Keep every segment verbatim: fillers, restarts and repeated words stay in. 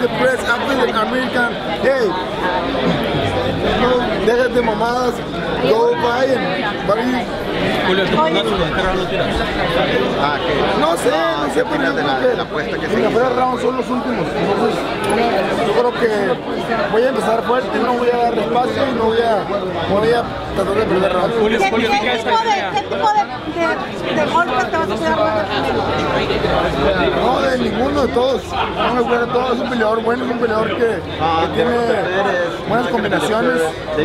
the press after the American, hey, no, déjate de mamadas, go buy and what are you? Julio, ¿tu pronóstico de qué round lo tiras? Ah, que No sé, no sé, pero yo de la, creo de la apuesta que que se los hizo. primeros rounds son los últimos. Entonces, yo creo que voy a empezar fuerte, no voy a dar espacio y no voy a, voy a tratar de perder rounds. Julio, ¿Qué, Julio, qué ¿qué tipo de, qué tipo de, de, de golpe te vas a cuidar más de Canelo? No, de ninguno de todos. No me cuida de todos. Es un peleador bueno, es un peleador que, que tiene buenas combinaciones,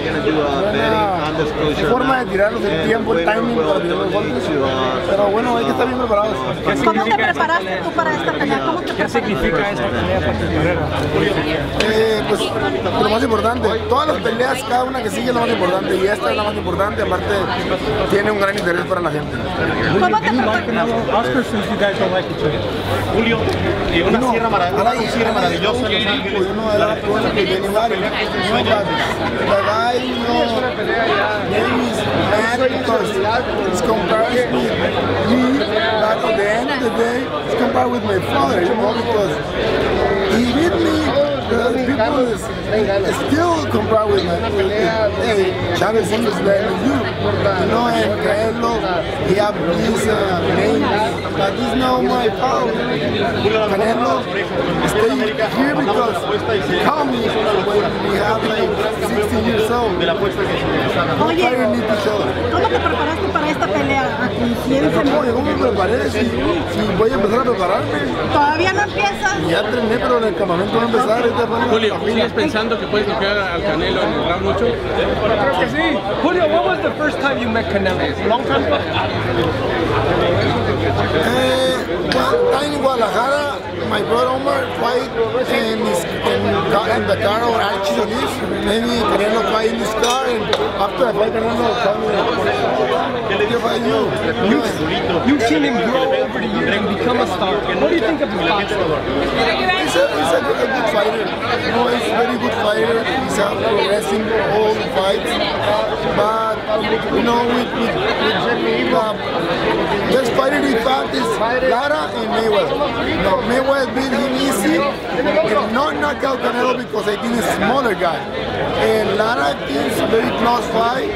buena forma de tirarlos, el tiempo, el timing para tirar los golpes. Pero bueno, hay que estar bien preparados. ¿Cómo te preparaste tú para esta pelea? ¿Cómo te ¿Qué significa esta pelea para tu carrera? Eh, pues lo más importante, todas las peleas, cada una que sigue es lo más importante y esta es la más importante, aparte tiene un gran interés para la gente. ¿Cómo te preparaste? Oscar, since you guys don't like each other. Julio, y una Uno, sierra maravillosa, ahora un cierre maravilloso en Los Ángeles. Uno de las cosas que viene varios. No, but the guy, you know, name is mad because he's comparing me, me, but at the end of the day, he's compared with my father, you know, because he beat me. The people is, is still compare with my, with, hey, Chavez is better than you, you know, and Canelo, he have his uh, name, but he's not my power. Canelo stay here because he called me when we have like sixteen years old. Oye, ¿cómo te preparaste para esta pelea? ¿A conciencia? Oye, ¿cómo me preparé? Si, si voy a empezar a prepararme. ¿Todavía no empiezas? Ya entrené, pero en el campamento va a empezar. Julio, ¿sigues pensando que puedes noquear al Canelo en el round ocho? Creo que sí. Julio, when was the first time you met Canelo? Long time ago. Eh, well, in Guadalajara, my brother Omar fight in, his, in, in the car or Archie Solis. Maybe Canelo fight in this car, and after I fight Canelo, tell me, if I you, You, you've seen him grow over the years and become a star. What do you think of his boxing? He's a, he's a, good, a good fighter. You know, he's a very good fighter. He's a progressing all the fights. But, you know, with, with, with uh, best fighter he fought is Lara and Mayweather. You know, Mayweather beat him easy and not knock out Canelo because I think he's a smaller guy. And Lara is a very close fight.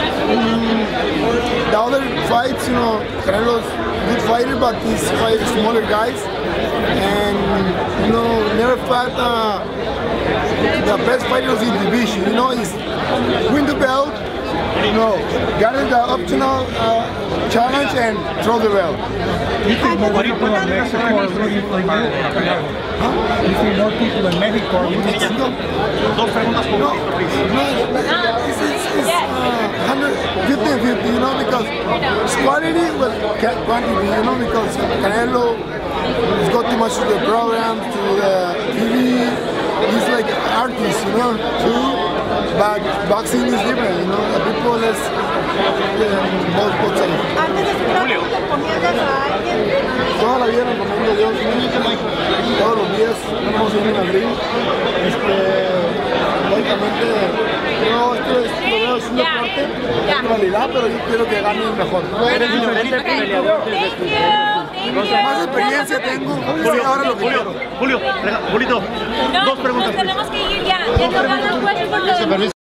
Mm, the other fights, you know, Canelo's a good fighter, but he's fighting smaller guys. And, you know, never fought uh, the best fighters in the division. You know, he's win the belt, you know, got the optional uh, challenge and throw the belt. You think more people in Mexico are rooting for you? Huh? You think more people in Mexico are rooting for you? Dos preguntas por No, no, it's, it's, it's uh, fifty fifty, you know, because quality with quantity, you know, because Canelo has got too much to the program, to the T V. He's like an artist, you know, too. But boxing is different, you know. The people is uh, both both sides. Antes de su trabajo, ¿te recomiendas a alguien? Toda la vida recomiendo a Dios, todos los días, no nos vamos a ir en abril. Este, lógicamente, no, esto es, lo veo, es un deporte, es realidad, pero yo quiero que gane el mejor. Eres diferente peleador desde tu... Más experiencia tengo, Julio, ahora lo que Julio, quiero. Julio, Julito, No, dos preguntas. nos tenemos que ir ya. Ya nos dan las puestas por lo demás.